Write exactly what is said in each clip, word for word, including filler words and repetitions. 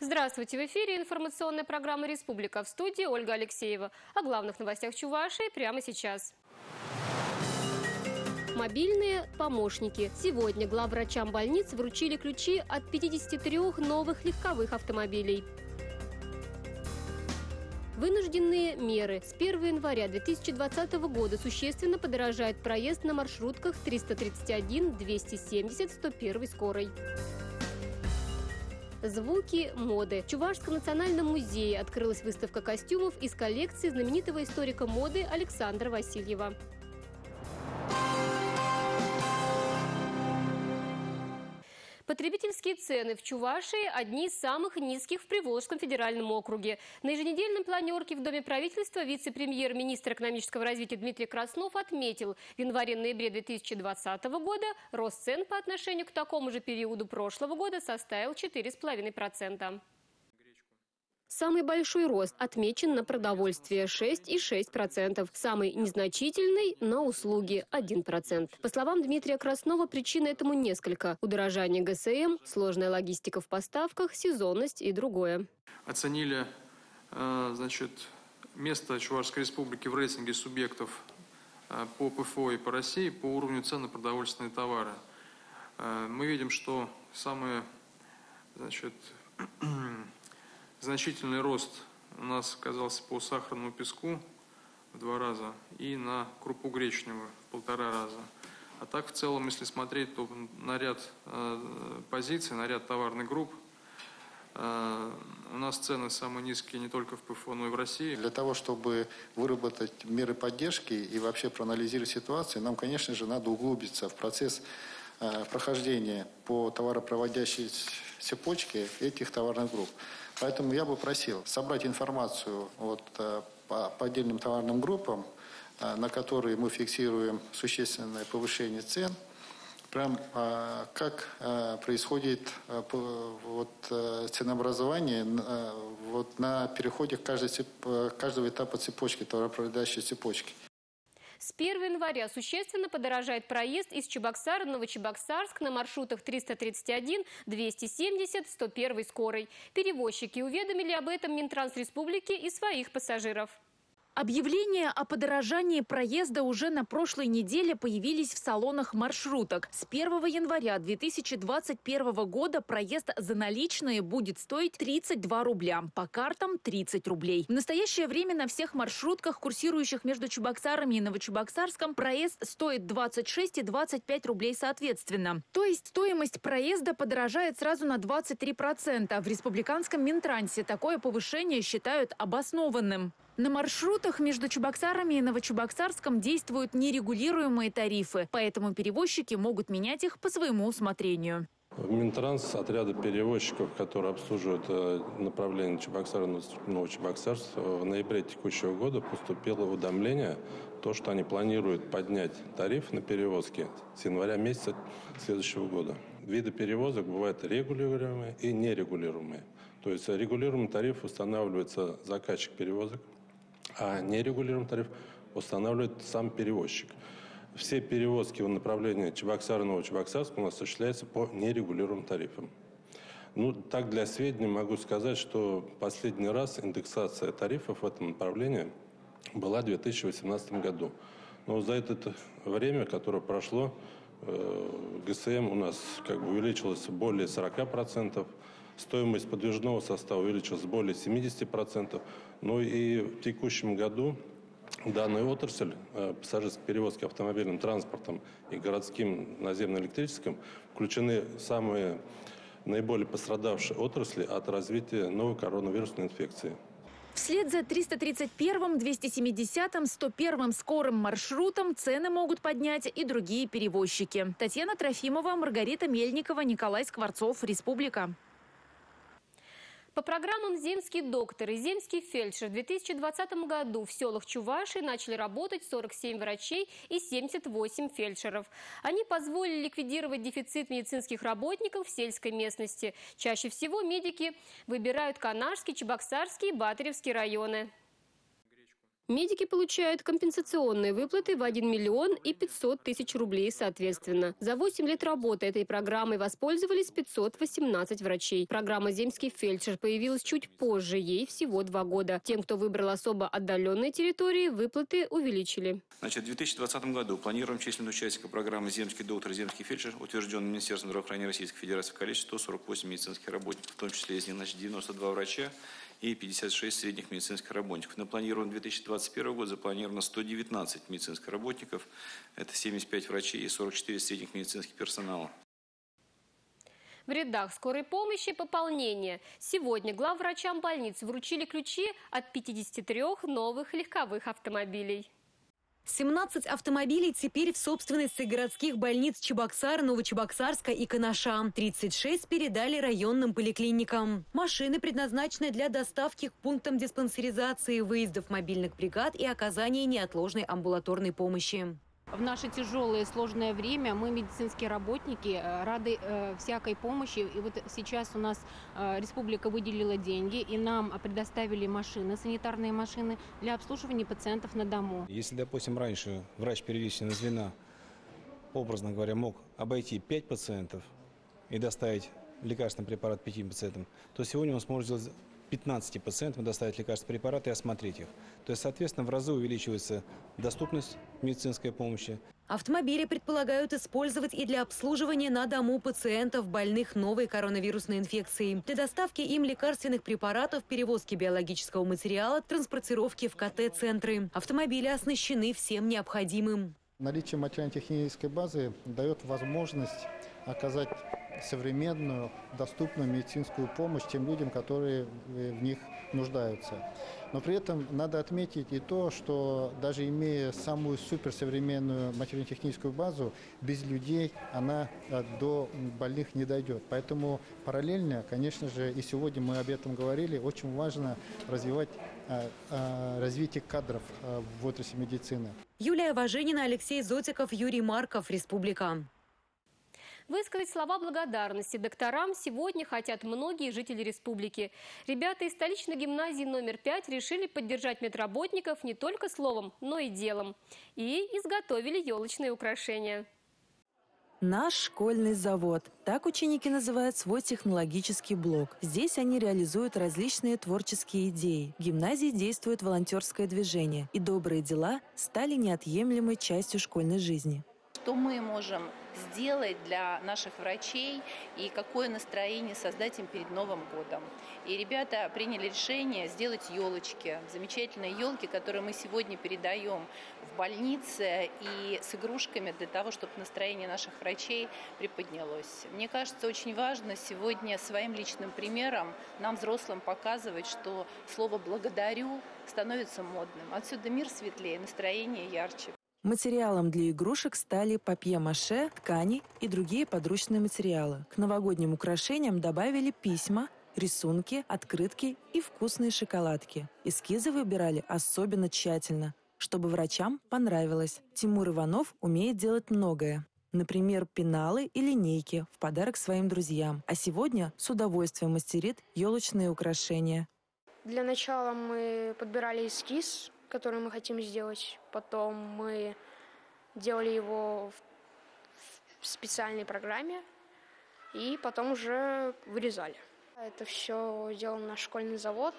Здравствуйте! В эфире информационная программа «Республика», в студии Ольга Алексеева. О главных новостях Чувашии прямо сейчас. Мобильные помощники. Сегодня главврачам больниц вручили ключи от пятидесяти трёх новых легковых автомобилей. Вынужденные меры. С первого января две тысячи двадцатого года существенно подорожает проезд на маршрутках триста тридцать один, двести семьдесят, сто один скорой. Звуки моды. В Чувашском национальном музее открылась выставка костюмов из коллекции знаменитого историка моды Александра Васильева. Потребительские цены в Чувашии одни из самых низких в Приволжском федеральном округе. На еженедельном планерке в Доме правительства вице-премьер-министр экономического развития Дмитрий Краснов отметил, в январе-ноябре две тысячи двадцатого года рост цен по отношению к такому же периоду прошлого года составил четыре и пять десятых процента. Самый большой рост отмечен на продовольствие – шесть и шесть десятых процента. Самый незначительный – на услуги – один процент. По словам Дмитрия Краснова, причин этому несколько. Удорожание ГСМ, сложная логистика в поставках, сезонность и другое. Оценили значит, место Чувашской республики в рейтинге субъектов по ПФО и по России по уровню цен на продовольственные товары. Мы видим, что самые значит, значительный рост у нас оказался по сахарному песку в два раза и на крупу гречневую в полтора раза. А так в целом, если смотреть, то на ряд э, позиций, на ряд товарных групп э, у нас цены самые низкие не только в ПФО, но и в России. Для того, чтобы выработать меры поддержки и вообще проанализировать ситуацию, нам, конечно же, надо углубиться в процесс э, прохождения по товаропроводящей цепочке этих товарных групп. Поэтому я бы просил собрать информацию вот, по, по отдельным товарным группам, на которые мы фиксируем существенное повышение цен, прям как происходит вот, ценообразование вот, на переходе каждого, каждого этапа цепочки, товаропроводящей цепочки. С первого января существенно подорожает проезд из Чебоксара в Новочебоксарск на маршрутах триста тридцать один, двести семьдесят, сто один скорой. Перевозчики уведомили об этом Минтранс Республики и своих пассажиров. Объявления о подорожании проезда уже на прошлой неделе появились в салонах маршруток. С первого января две тысячи двадцать первого года проезд за наличные будет стоить тридцать два рубля, по картам тридцать рублей. В настоящее время на всех маршрутках, курсирующих между Чебоксарами и Новочебоксарском, проезд стоит двадцать шесть и двадцать пять рублей соответственно. То есть стоимость проезда подорожает сразу на двадцать три процента. В республиканском Минтрансе такое повышение считают обоснованным. На маршрутах между Чебоксарами и Новочебоксарском действуют нерегулируемые тарифы, поэтому перевозчики могут менять их по своему усмотрению. В Минтранс отряда перевозчиков, которые обслуживают направление Чебоксар-Новочебоксарск, в ноябре текущего года поступило уведомление, то, что они планируют поднять тариф на перевозки с января месяца следующего года. Виды перевозок бывают регулируемые и нерегулируемые. То есть регулируемый тариф устанавливается заказчик перевозок, а нерегулируемый тариф устанавливает сам перевозчик. Все перевозки в направлении Чебоксар-Новочебоксарск у нас осуществляются по нерегулируемым тарифам. Ну, так для сведения могу сказать, что последний раз индексация тарифов в этом направлении была в две тысячи восемнадцатом году. Но за это время, которое прошло, ГСМ у нас как бы увеличилось более сорока процентов. Стоимость подвижного состава увеличилась более семидесяти процентов. Ну и в текущем году данная отрасль, пассажирской перевозки автомобильным транспортом и городским наземно-электрическим, включены самые наиболее пострадавшие отрасли от развития новой коронавирусной инфекции. Вслед за триста тридцать первым, двести семидесятым, сто первым скорым маршрутом цены могут поднять и другие перевозчики. Татьяна Трофимова, Маргарита Мельникова, Николай Скворцов, Республика. По программам «Земский доктор» и «Земский фельдшер» в две тысячи двадцатом году в селах Чувашии начали работать сорок семь врачей и семьдесят восемь фельдшеров. Они позволили ликвидировать дефицит медицинских работников в сельской местности. Чаще всего медики выбирают Канашский, Чебоксарский и Батыревский районы. Медики получают компенсационные выплаты в один миллион и пятьсот тысяч рублей соответственно. За восемь лет работы этой программой воспользовались пятьсот восемнадцать врачей. Программа «Земский фельдшер» появилась чуть позже, ей всего два года. Тем, кто выбрал особо отдаленные территории, выплаты увеличили. Значит, в две тысячи двадцатом году планируем численность участников программы «Земский доктор» и «Земский фельдшер», утвержденной Министерством здравоохранения Российской Федерации, в количестве сто сорок восемь медицинских работников, в том числе из них, значит, девяносто два врача и пятьдесят шесть средних медицинских работников. На планированный две тысячи двадцать первый год запланировано сто девятнадцать медицинских работников, это семьдесят пять врачей и сорок четыре средних медицинских персонала. В рядах скорой помощи пополнение. Сегодня главврачам больниц вручили ключи от пятидесяти трёх новых легковых автомобилей. семнадцать автомобилей теперь в собственности городских больниц Чебоксар, Новочебоксарска и Канаша. тридцать шесть передали районным поликлиникам. Машины предназначены для доставки к пунктам диспансеризации, выездов мобильных бригад и оказания неотложной амбулаторной помощи. В наше тяжелое и сложное время мы, медицинские работники, рады э, всякой помощи. И вот сейчас у нас э, республика выделила деньги, и нам предоставили машины, санитарные машины для обслуживания пациентов на дому. Если, допустим, раньше врач первичного звена, образно говоря, мог обойти пять пациентов и доставить лекарственный препарат пяти пациентам, то сегодня он сможет сделать пятнадцати пациентам, доставить лекарственные препараты и осмотреть их. То есть, соответственно, в разы увеличивается доступность медицинской помощи. Автомобили предполагают использовать и для обслуживания на дому пациентов, больных новой коронавирусной инфекцией. Для доставки им лекарственных препаратов, перевозки биологического материала, транспортировки в ка тэ-центры. Автомобили оснащены всем необходимым. Наличие материально-технической базы дает возможность оказать современную, доступную медицинскую помощь тем людям, которые в них нуждаются. Но при этом надо отметить и то, что даже имея самую суперсовременную материально-техническую базу, без людей она до больных не дойдет. Поэтому параллельно, конечно же, и сегодня мы об этом говорили, очень важно развивать развитие кадров в отрасли медицины. Юлия Важенина, Алексей Зотиков, Юрий Марков, Республика. Высказать слова благодарности докторам сегодня хотят многие жители республики. Ребята из столичной гимназии номер пять решили поддержать медработников не только словом, но и делом. И изготовили елочные украшения. Наш школьный завод. Так ученики называют свой технологический блок. Здесь они реализуют различные творческие идеи. В гимназии действует волонтерское движение, и добрые дела стали неотъемлемой частью школьной жизни. Что мы можем сделать для наших врачей и какое настроение создать им перед Новым годом. И ребята приняли решение сделать елочки, замечательные елки, которые мы сегодня передаем в больнице, и с игрушками для того, чтобы настроение наших врачей приподнялось. Мне кажется, очень важно сегодня своим личным примером нам, взрослым, показывать, что слово «благодарю» становится модным. Отсюда мир светлее, настроение ярче. Материалом для игрушек стали папье-маше, ткани и другие подручные материалы. К новогодним украшениям добавили письма, рисунки, открытки и вкусные шоколадки. Эскизы выбирали особенно тщательно, чтобы врачам понравилось. Тимур Иванов умеет делать многое. Например, пеналы и линейки в подарок своим друзьям. А сегодня с удовольствием мастерит елочные украшения. Для начала мы подбирали эскиз, который мы хотим сделать. Потом мы делали его в специальной программе и потом уже вырезали. Это все делал наш школьный завод.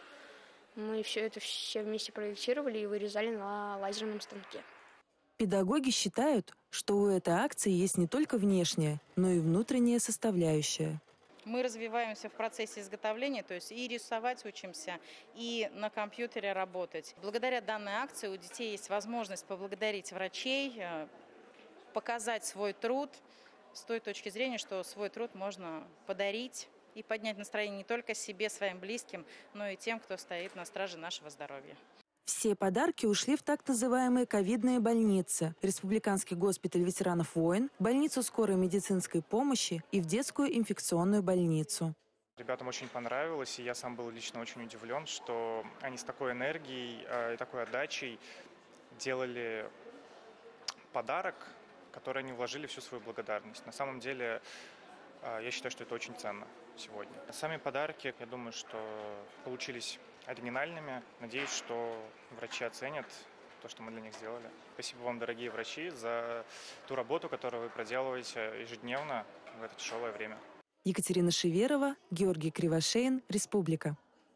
Мы все это все вместе проектировали и вырезали на лазерном станке. Педагоги считают, что у этой акции есть не только внешняя, но и внутренняя составляющая. Мы развиваемся в процессе изготовления, то есть и рисовать учимся, и на компьютере работать. Благодаря данной акции у детей есть возможность поблагодарить врачей, показать свой труд с той точки зрения, что свой труд можно подарить и поднять настроение не только себе, своим близким, но и тем, кто стоит на страже нашего здоровья. Все подарки ушли в так называемые ковидные больницы, республиканский госпиталь ветеранов войн, больницу скорой медицинской помощи и в детскую инфекционную больницу. Ребятам очень понравилось, и я сам был лично очень удивлен, что они с такой энергией и такой отдачей делали подарок, в который они вложили всю свою благодарность. На самом деле, я считаю, что это очень ценно сегодня. Сами подарки, я думаю, что получились оригинальными. Надеюсь, что врачи оценят то, что мы для них сделали. Спасибо вам, дорогие врачи, за ту работу, которую вы проделываете ежедневно в это тяжелое время. Екатерина Шеверова, Георгий Кривошеин, Республика.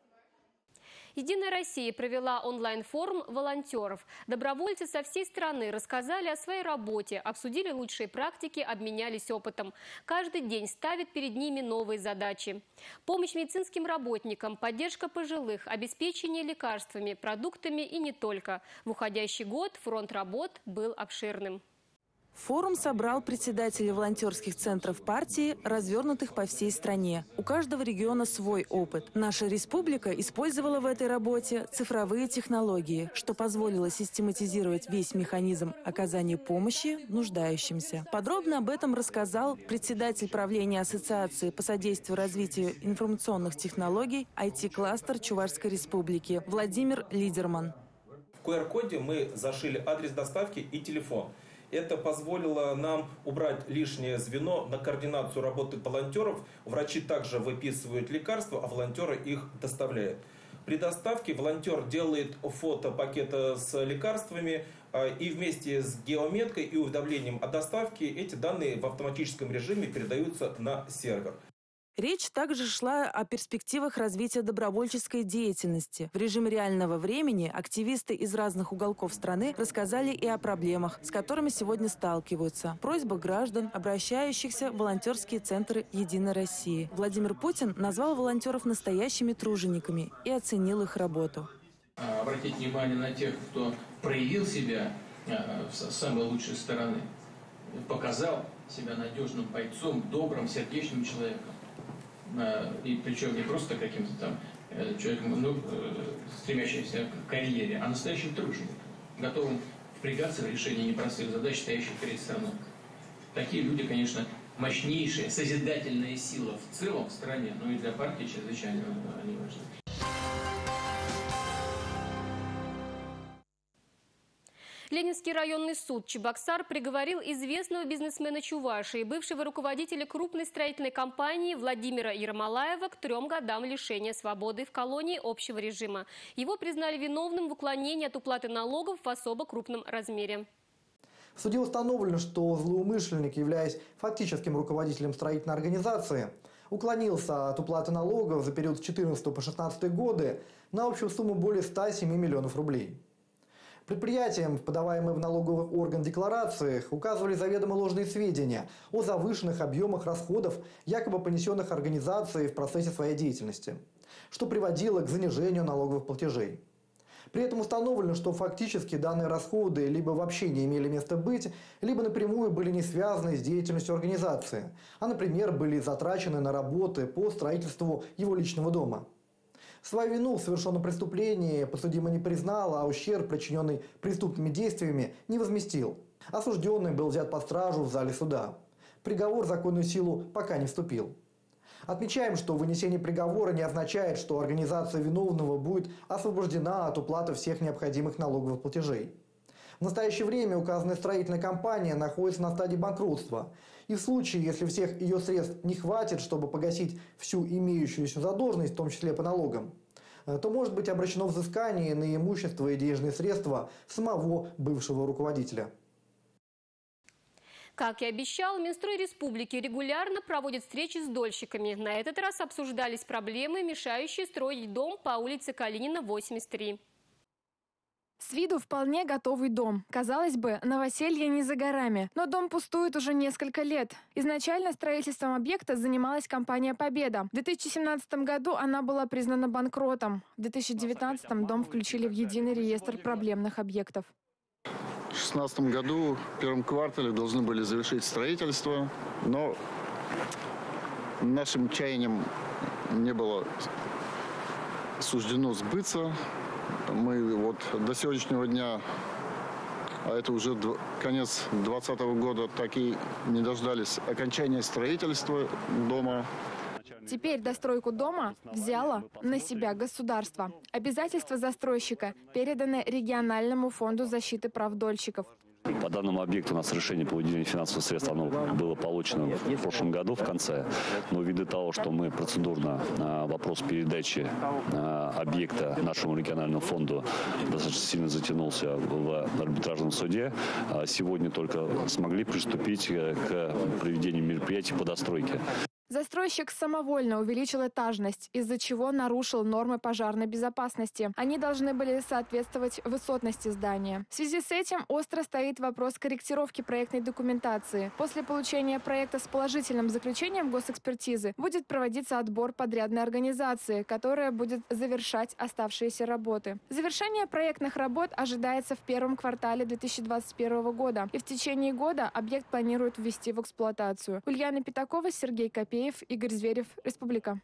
«Единая Россия» провела онлайн-форум волонтеров. Добровольцы со всей страны рассказали о своей работе, обсудили лучшие практики, обменялись опытом. Каждый день ставит перед ними новые задачи. Помощь медицинским работникам, поддержка пожилых, обеспечение лекарствами, продуктами и не только. В уходящий год фронт работ был обширным. Форум собрал председателей волонтерских центров партии, развернутых по всей стране. У каждого региона свой опыт. Наша республика использовала в этой работе цифровые технологии, что позволило систематизировать весь механизм оказания помощи нуждающимся. Подробно об этом рассказал председатель правления Ассоциации по содействию развитию информационных технологий ай ти-кластер Чувашской республики Владимир Лидерман. В ку эр коде мы зашили адрес доставки и телефон. Это позволило нам убрать лишнее звено на координацию работы волонтеров. Врачи также выписывают лекарства, а волонтеры их доставляют. При доставке волонтер делает фото пакета с лекарствами, и вместе с геометкой и уведомлением о доставке эти данные в автоматическом режиме передаются на сервер. Речь также шла о перспективах развития добровольческой деятельности. В режиме реального времени активисты из разных уголков страны рассказали и о проблемах, с которыми сегодня сталкиваются. Просьба граждан, обращающихся в волонтерские центры «Единой России». Владимир Путин назвал волонтеров настоящими тружениками и оценил их работу. Обратить внимание на тех, кто проявил себя с самой лучшей стороны, показал себя надежным бойцом, добрым, сердечным человеком. И причем не просто каким-то там человеком, ну, стремящимся к карьере, а настоящим тружеником, готовым впрягаться в решение непростых задач, стоящих перед страной. Такие люди, конечно, мощнейшая созидательная сила в целом в стране, но и для партии чрезвычайно они важны. Ленинский районный суд Чебоксар приговорил известного бизнесмена Чувашии, бывшего руководителя крупной строительной компании Владимира Ермолаева к трем годам лишения свободы в колонии общего режима. Его признали виновным в уклонении от уплаты налогов в особо крупном размере. В суде установлено, что злоумышленник, являясь фактическим руководителем строительной организации, уклонился от уплаты налогов за период с две тысячи четырнадцатого по две тысячи шестнадцатый годы на общую сумму более ста семи миллионов рублей. Предприятиям, подаваемым в налоговый орган декларациях, указывали заведомо ложные сведения о завышенных объемах расходов, якобы понесенных организацией в процессе своей деятельности, что приводило к занижению налоговых платежей. При этом установлено, что фактически данные расходы либо вообще не имели места быть, либо напрямую были не связаны с деятельностью организации, а, например, были затрачены на работы по строительству его личного дома. Свою вину в совершенном преступлении подсудимый не признал, а ущерб, причиненный преступными действиями, не возместил. Осужденный был взят под стражу в зале суда. Приговор в законную силу пока не вступил. Отмечаем, что вынесение приговора не означает, что организация виновного будет освобождена от уплаты всех необходимых налоговых платежей. В настоящее время указанная строительная компания находится на стадии банкротства. И в случае, если всех ее средств не хватит, чтобы погасить всю имеющуюся задолженность, в том числе по налогам, то может быть обращено взыскание на имущество и денежные средства самого бывшего руководителя. Как и обещал, Минстрой Республики регулярно проводит встречи с дольщиками. На этот раз обсуждались проблемы, мешающие строить дом по улице Калинина, восемьдесят три. С виду вполне готовый дом. Казалось бы, новоселье не за горами. Но дом пустует уже несколько лет. Изначально строительством объекта занималась компания «Победа». В две тысячи семнадцатом году она была признана банкротом. В две тысячи девятнадцатом дом включили в единый реестр проблемных объектов. В две тысячи шестнадцатом году в первом квартале должны были завершить строительство, но нашим чаяниям не было суждено сбыться. Мы вот до сегодняшнего дня, а это уже конец двадцатого года, так и не дождались окончания строительства дома. Теперь достройку дома взяло на себя государство. Обязательства застройщика переданы региональному фонду защиты прав дольщиков. По данному объекту у нас решение по выделению финансовых средств оно было получено в прошлом году в конце. Но ввиду того, что мы процедурно а, вопрос передачи а, объекта нашему региональному фонду достаточно сильно затянулся в арбитражном суде, а сегодня только смогли приступить к проведению мероприятий по достройке. Застройщик самовольно увеличил этажность, из-за чего нарушил нормы пожарной безопасности. Они должны были соответствовать высотности здания. В связи с этим остро стоит вопрос корректировки проектной документации. После получения проекта с положительным заключением госэкспертизы будет проводиться отбор подрядной организации, которая будет завершать оставшиеся работы. Завершение проектных работ ожидается в первом квартале две тысячи двадцать первого года. И в течение года объект планируют ввести в эксплуатацию. Ульяна Пятакова, Сергей Копеев, Игорь Зверев, Республика.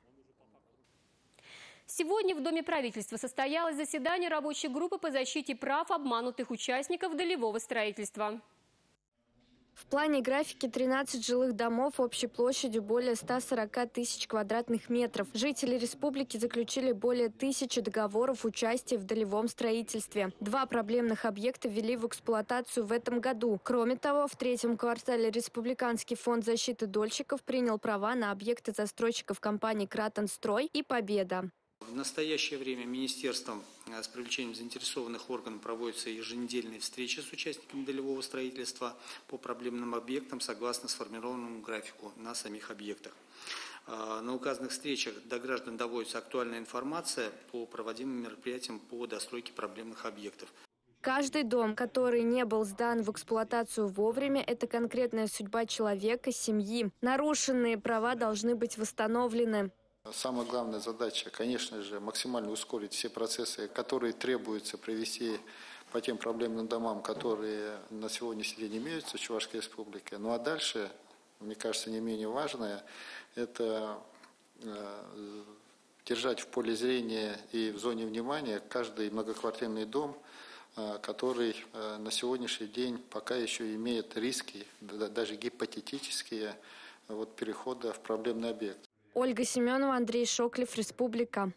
Сегодня в Доме правительства состоялось заседание рабочей группы по защите прав обманутых участников долевого строительства. В плане графики тринадцать жилых домов общей площадью более ста сорока тысяч квадратных метров. Жители республики заключили более тысячи договоров участия в долевом строительстве. Два проблемных объекта ввели в эксплуатацию в этом году. Кроме того, в третьем квартале Республиканский фонд защиты дольщиков принял права на объекты застройщиков компаний «Кратонстрой» и «Победа». В настоящее время Министерством с привлечением заинтересованных органов проводятся еженедельные встречи с участниками долевого строительства по проблемным объектам согласно сформированному графику на самих объектах. На указанных встречах до граждан доводится актуальная информация по проводимым мероприятиям по достройке проблемных объектов. Каждый дом, который не был сдан в эксплуатацию вовремя, это конкретная судьба человека, семьи. Нарушенные права должны быть восстановлены. Самая главная задача, конечно же, максимально ускорить все процессы, которые требуется провести по тем проблемным домам, которые на сегодняшний день имеются в Чувашской республике. Ну а дальше, мне кажется, не менее важное, это э, держать в поле зрения и в зоне внимания каждый многоквартирный дом, э, который э, на сегодняшний день пока еще имеет риски, да, даже гипотетические, вот, перехода в проблемный объект. Ольга Семенова, Андрей Шоклев, Республика.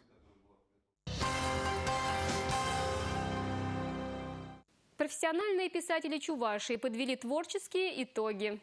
Профессиональные писатели Чувашии подвели творческие итоги.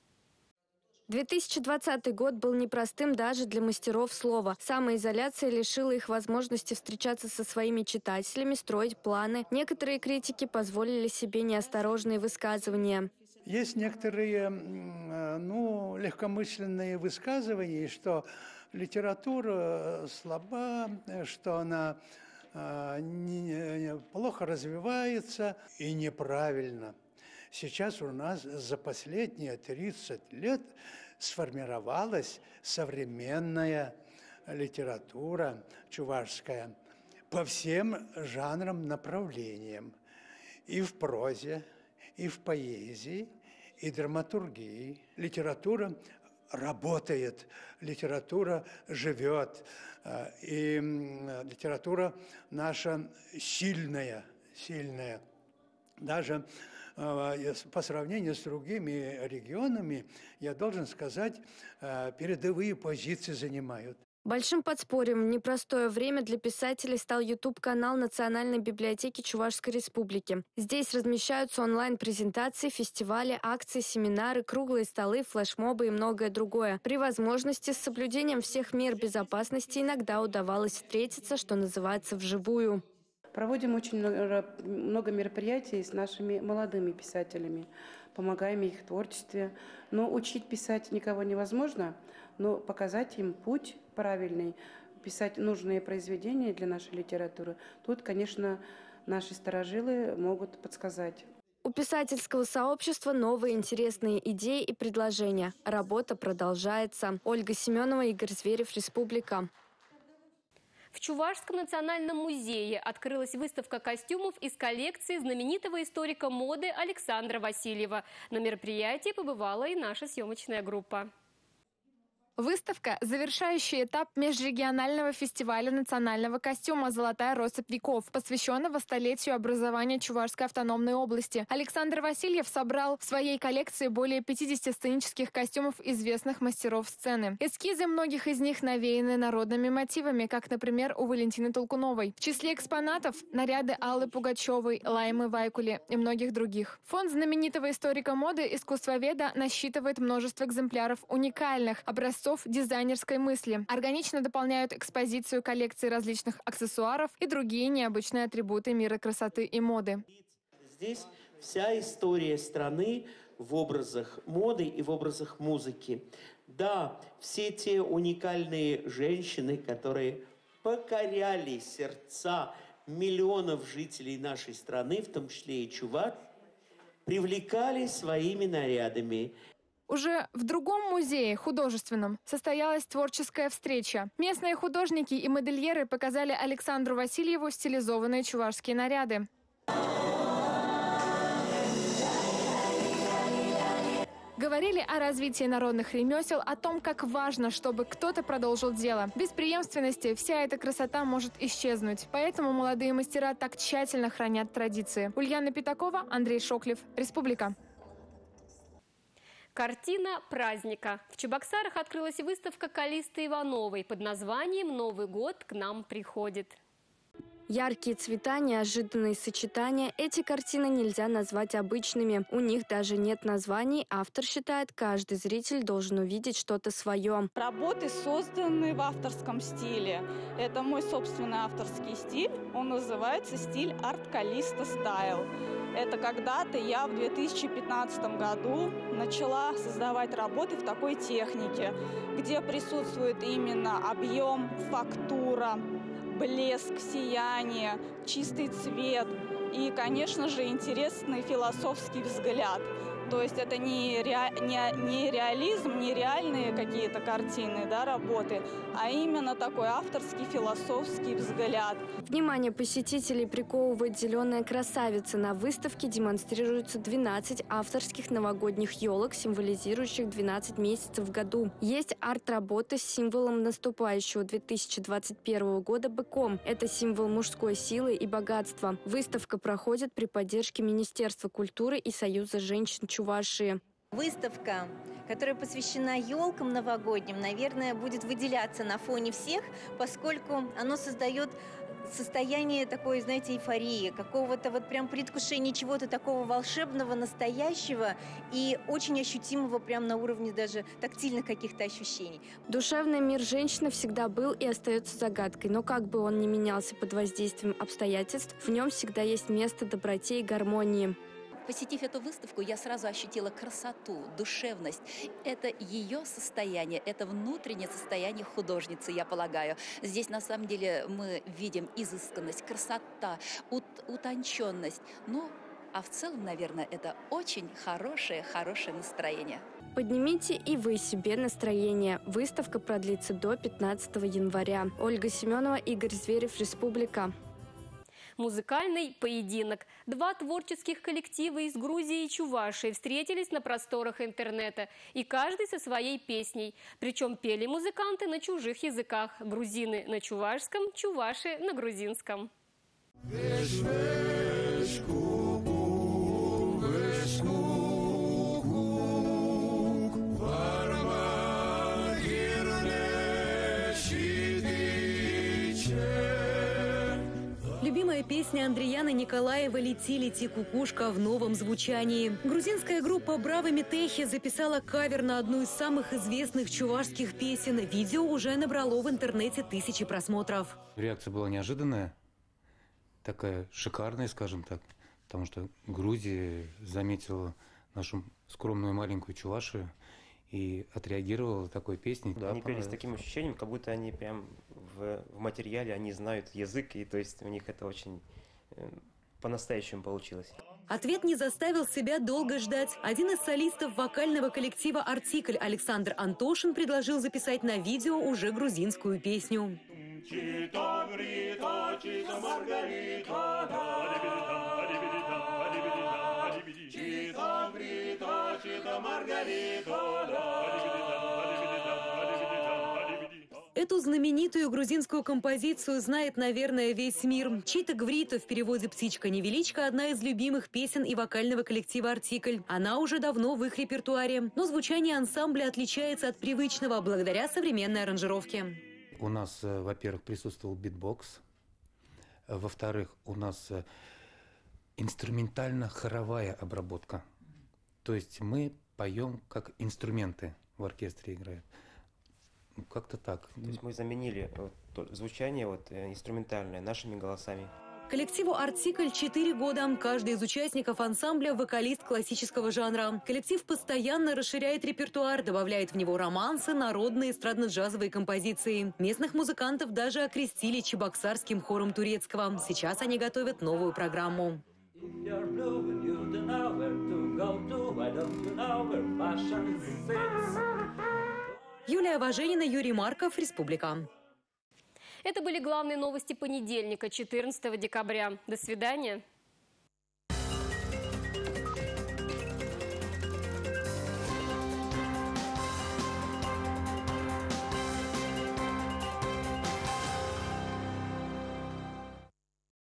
две тысячи двадцатый год был непростым даже для мастеров слова. Самоизоляция лишила их возможности встречаться со своими читателями, строить планы. Некоторые критики позволили себе неосторожные высказывания. Есть некоторые ну, легкомысленные высказывания, что литература слаба, что она э, не, плохо развивается и неправильно. Сейчас у нас за последние тридцать лет сформировалась современная литература чувашская по всем жанрам, направлениям. И в прозе, и в поэзии, и драматургии. Литература работает, литература живет, и литература наша сильная, сильная. Даже по сравнению с другими регионами, я должен сказать, передовые позиции занимают. Большим подспорьем в непростое время для писателей стал ютуб-канал Национальной библиотеки Чувашской республики. Здесь размещаются онлайн-презентации, фестивали, акции, семинары, круглые столы, флешмобы и многое другое. При возможности с соблюдением всех мер безопасности иногда удавалось встретиться, что называется, вживую. Проводим очень много мероприятий с нашими молодыми писателями, помогаем их в творчестве. Но учить писать никого невозможно, но показать им путь правильный, писать нужные произведения для нашей литературы. Тут, конечно, наши старожилы могут подсказать. У писательского сообщества новые интересные идеи и предложения. Работа продолжается. Ольга Семенова, Игорь Зверев, Республика. В Чувашском национальном музее открылась выставка костюмов из коллекции знаменитого историка моды Александра Васильева. На мероприятии побывала и наша съемочная группа. Выставка – завершающий этап межрегионального фестиваля национального костюма «Золотая россыпь веков», посвященного столетию образования Чувашской автономной области. Александр Васильев собрал в своей коллекции более пятидесяти сценических костюмов известных мастеров сцены. Эскизы многих из них навеяны народными мотивами, как, например, у Валентины Толкуновой. В числе экспонатов – наряды Аллы Пугачевой, Лаймы Вайкули и многих других. Фонд знаменитого историка моды искусствоведа насчитывает множество экземпляров уникальных образцов дизайнерской мысли. Органично дополняют экспозицию коллекции различных аксессуаров и другие необычные атрибуты мира красоты и моды. Здесь вся история страны в образах моды и в образах музыки. Да, все те уникальные женщины, которые покоряли сердца миллионов жителей нашей страны, в том числе и чувак, привлекали своими нарядами. Уже в другом музее, художественном, состоялась творческая встреча. Местные художники и модельеры показали Александру Васильеву стилизованные чувашские наряды. Говорили о развитии народных ремесел, о том, как важно, чтобы кто-то продолжил дело. Без преемственности вся эта красота может исчезнуть. Поэтому молодые мастера так тщательно хранят традиции. Ульяна Пятакова, Андрей Шоклев, Республика. Картина праздника. В Чебоксарах открылась выставка Калисты Ивановой под названием «Новый год к нам приходит». Яркие цвета, неожиданные сочетания. Эти картины нельзя назвать обычными. У них даже нет названий. Автор считает, каждый зритель должен увидеть что-то свое. Работы созданы в авторском стиле. Это мой собственный авторский стиль. Он называется стиль Art Calista Style. Это когда-то я в две тысячи пятнадцатом году начала создавать работы в такой технике, где присутствует именно объем, фактура, блеск, сияние, чистый цвет и, конечно же, интересный философский взгляд. То есть это не, ре... не... не реализм, не реальные какие-то картины, да, работы, а именно такой авторский философский взгляд. Внимание посетителей приковывает зеленая красавица. На выставке демонстрируются двенадцать авторских новогодних елок, символизирующих двенадцать месяцев в году. Есть арт-работа с символом наступающего две тысячи двадцать первого года быком. Это символ мужской силы и богатства. Выставка проходит при поддержке Министерства культуры и Союза женщин Чувашии. Выставка, которая посвящена елкам новогодним, наверное, будет выделяться на фоне всех, поскольку оно создает состояние такой, знаете, эйфории, какого-то вот прям предвкушения чего-то такого волшебного, настоящего и очень ощутимого прям на уровне даже тактильных каких-то ощущений. Душевный мир женщины всегда был и остается загадкой, но как бы он ни менялся под воздействием обстоятельств, в нем всегда есть место доброте и гармонии. Посетив эту выставку, я сразу ощутила красоту, душевность. Это ее состояние, это внутреннее состояние художницы, я полагаю. Здесь, на самом деле, мы видим изысканность, красота, ут утонченность. Ну, а в целом, наверное, это очень хорошее, хорошее настроение. Поднимите и вы себе настроение. Выставка продлится до пятнадцатого января. Ольга Семенова, Игорь Зверев, Республика. Музыкальный поединок. Два творческих коллектива из Грузии и Чувашии встретились на просторах интернета. И каждый со своей песней. Причем пели музыканты на чужих языках. Грузины на чувашском, чуваши на грузинском. Любимая песня Андреяна Николаева «Лети, лети, кукушка» в новом звучании. Грузинская группа «Браво Метехи» записала кавер на одну из самых известных чувашских песен. Видео уже набрало в интернете тысячи просмотров. Реакция была неожиданная, такая шикарная, скажем так, потому что Грузия заметила нашу скромную маленькую Чувашию и отреагировала такой песней. Да, они пели с таким ощущением, как будто они прям в, в материале, они знают язык, и то есть у них это очень э, по-настоящему получилось. Ответ не заставил себя долго ждать. Один из солистов вокального коллектива «Артикль» Александр Антошин предложил записать на видео уже грузинскую песню. Эту знаменитую грузинскую композицию знает, наверное, весь мир. Чита Гврита, в переводе «Птичка-невеличка», одна из любимых песен и вокального коллектива «Артикль». Она уже давно в их репертуаре. Но звучание ансамбля отличается от привычного благодаря современной аранжировке. У нас, во-первых, присутствовал битбокс. Во-вторых, у нас инструментально-хоровая обработка. То есть мы поем, как инструменты в оркестре играют. Как-то так. То есть мы заменили вот, звучание вот, инструментальное нашими голосами. Коллективу «Артикль» четыре года. Каждый из участников ансамбля – вокалист классического жанра. Коллектив постоянно расширяет репертуар, добавляет в него романсы, народные, эстрадно-джазовые композиции. Местных музыкантов даже окрестили чебоксарским хором турецкого. Сейчас они готовят новую программу. Юлия Важенина, Юрий Марков, Республика. Это были главные новости понедельника, четырнадцатого декабря. До свидания.